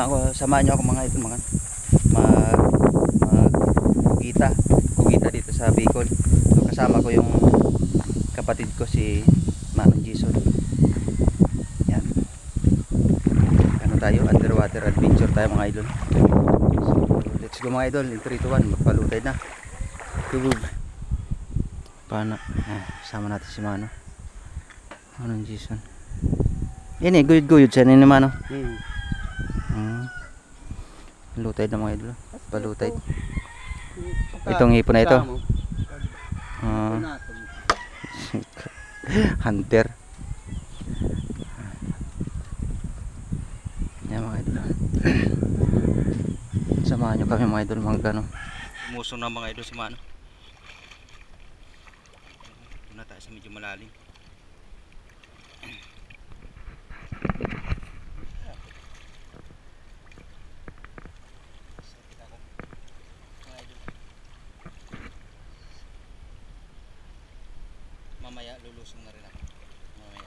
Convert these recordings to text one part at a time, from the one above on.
samahan nyo ako mga idol, mag kugita dito sa Bicol. So, kasama ko yung kapatid ko si Manong Jason. Yan. Ano tayo? Underwater adventure tayo mga idol. So, let's go mga idol. In 3, 2, 1. Magpalutay na. Tubog. Paano? Sama natin si Manong Jason. Yan eh, guyod-guyod siya ni Mano. Lutay na mga idol. Palutay. Itong hipon na ito. Hunter. Yan mga idol. Samahan nyo kami mga idol, mga gano. Musong na mga idol si Mano. Ito na tayo sa medyo malalim. Mamaya lulusong na rin ako. Mamaya.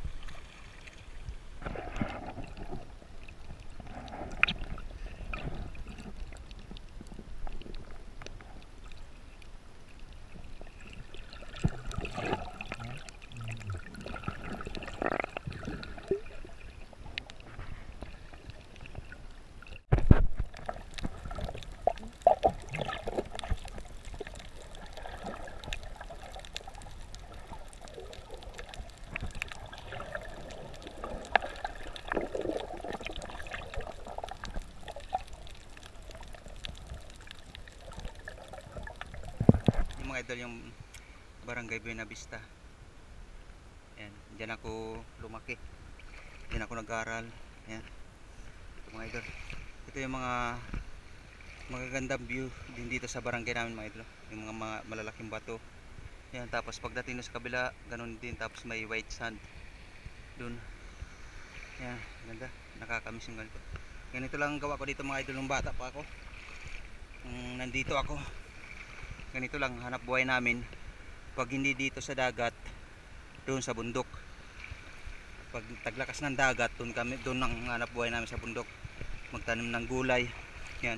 Mga idol, yung Barangay Buena Vista. Ayan, diyan ako lumaki. Diyan ako nag-aral. Ayan. Ito mga idol. Ito yung mga magagandang view din dito sa barangay namin mga idol. Yung mga malalaking bato. Ayan, tapos pagdating sa kabila, ganun din. Tapos may white sand dun. Ayan, ganda. Nakakamiss yung ganito. Ganito lang ang gawa ko dito mga idol nung bata pa ako. Nandito ako. Ganito lang hanap buhay namin. Pag hindi dito sa dagat, doon sa bundok. Pag taglakas ng dagat, doon ang hanap buhay namin sa bundok. Magtanim ng gulay. Yan.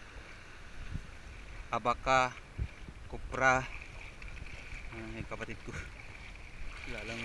Abaka, kupra. Yung kapatid ko. Wala lang.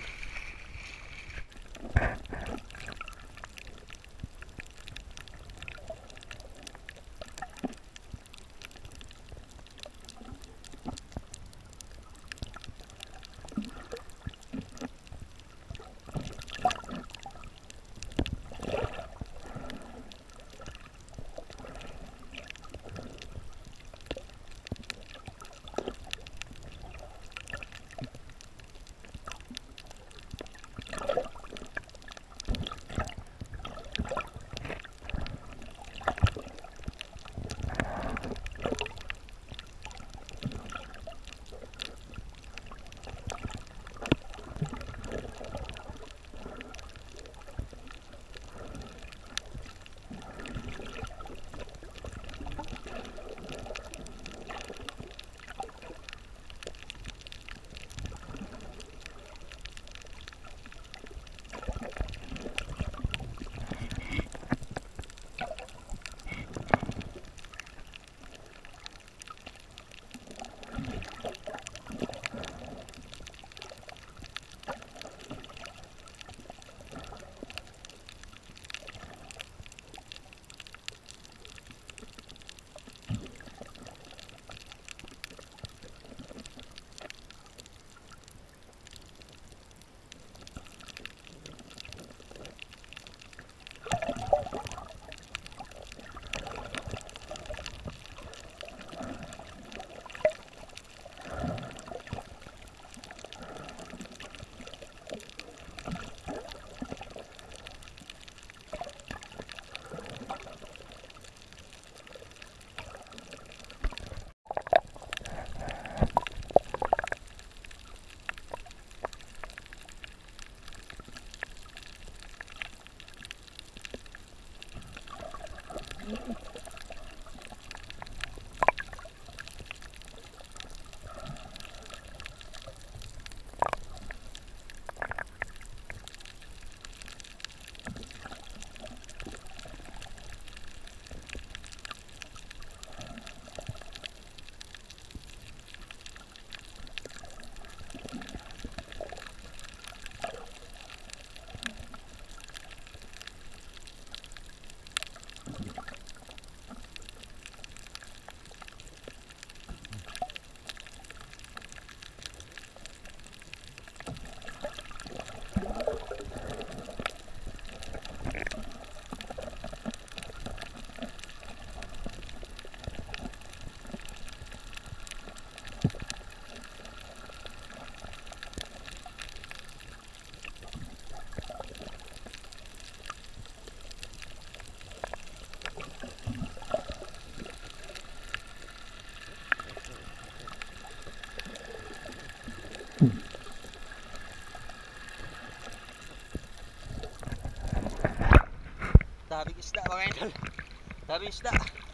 Daming isda mga idol. Daming isda.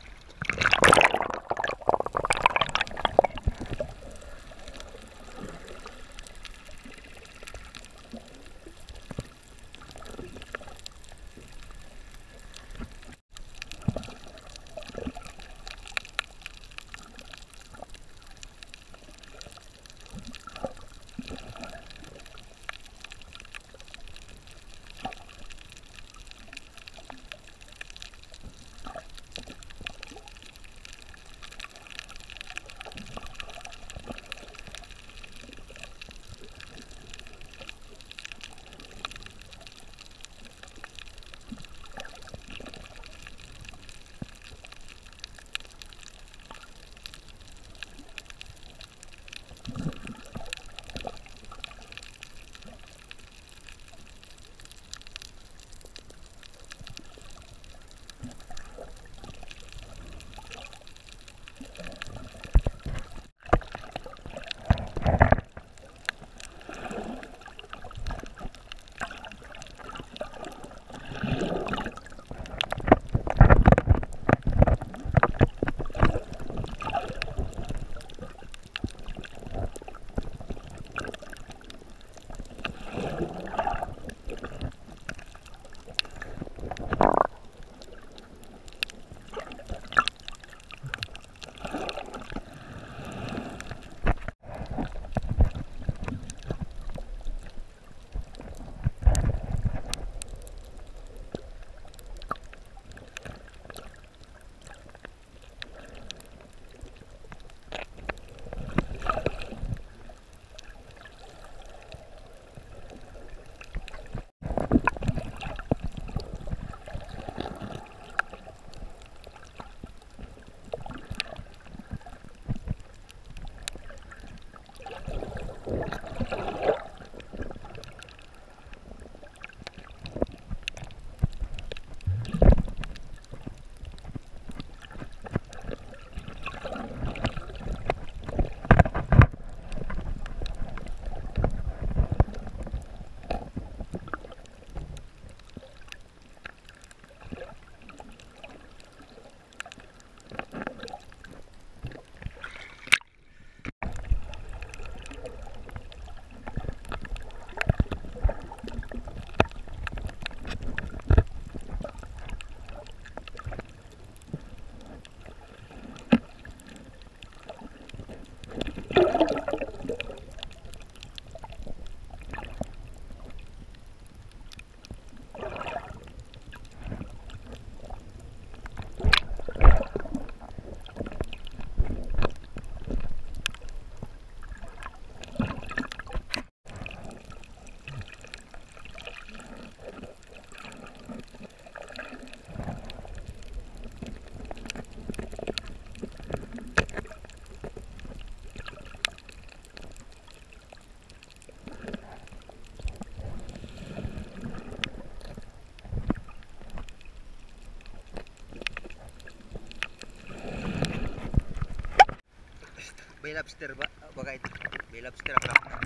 May lobster ba? Baka ito. May lobster ako lang.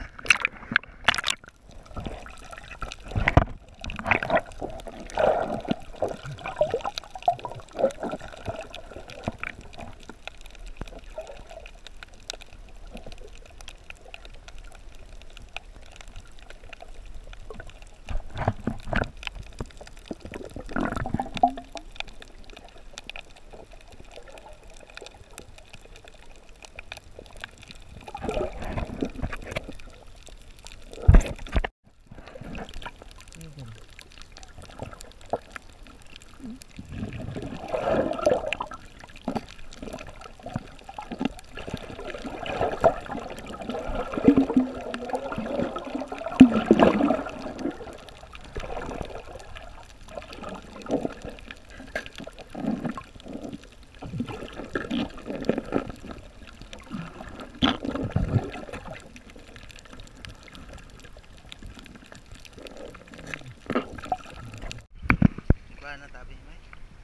Na tabi may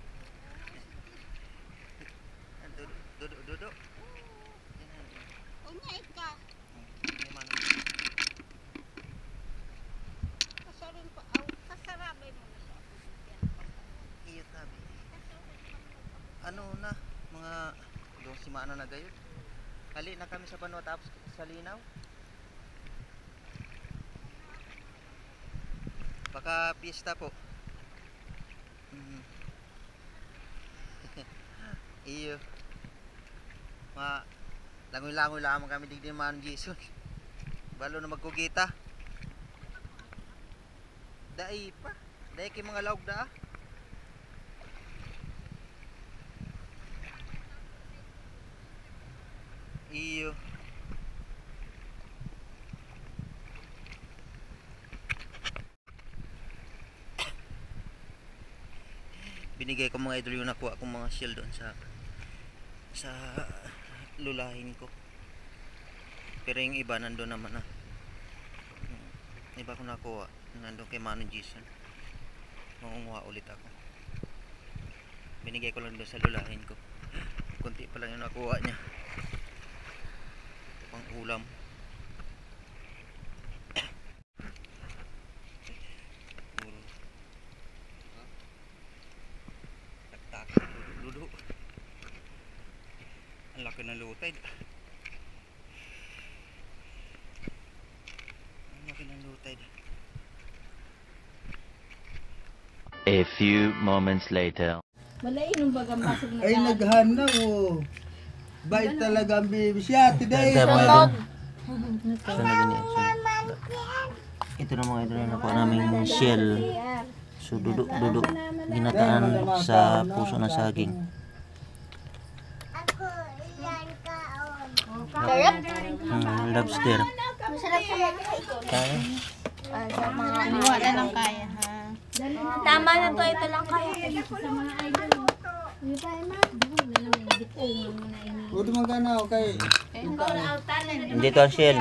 duduk Unya ika. Kasarin pa kasarabi mo na sa. Iya ta ano na, mga 2 semana na gayon. Hali na kami sa Banwa tapos sa Linaw. Baka pista po. Iyo. Langoy-langoy lamang kami digdi man Jason. Balo na magkugita. Dai pa. Dai kay mga laog da. Iyo. Binigay ko mga idol yung nakuha kong mga shell doon sa lulahin ko. Pero yung iba nandoon naman na. Iba ko nakuha. Nandoon kay Manong Jason. Mangunguha ulit ako. Binigay ko lang doon sa lulahin ko. Kunti pa lang yung nakuha niya. Pang ulam. Dudu. Ang laki ng lutay. Ang laki ng lutay. A few moments later. Wala inong bagang basig na Ay, naghana oh. Bait talaga ang baby siya. Today, Ito na mga idol na nakuha naming shell. So duduk ginataan sa puso ng saging. Lobster. Masarap sa mga ito. Kaya? Sa mga wala lang kaya ha. Tama na to, ito lang kaya. Sa mga idol. Hindi tayo ma. huwag magana ako kay. Dito ang shell.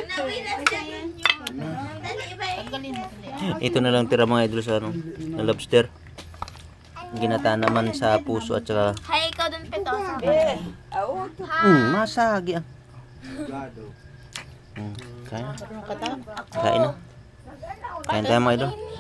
Ito na lang tira mga idol sa ano, na lobster. Ginataan naman sa puso at saka Hay, ikaw dun pito. masagi ah. Kaya na. Kain na. Kain tayo mga idol.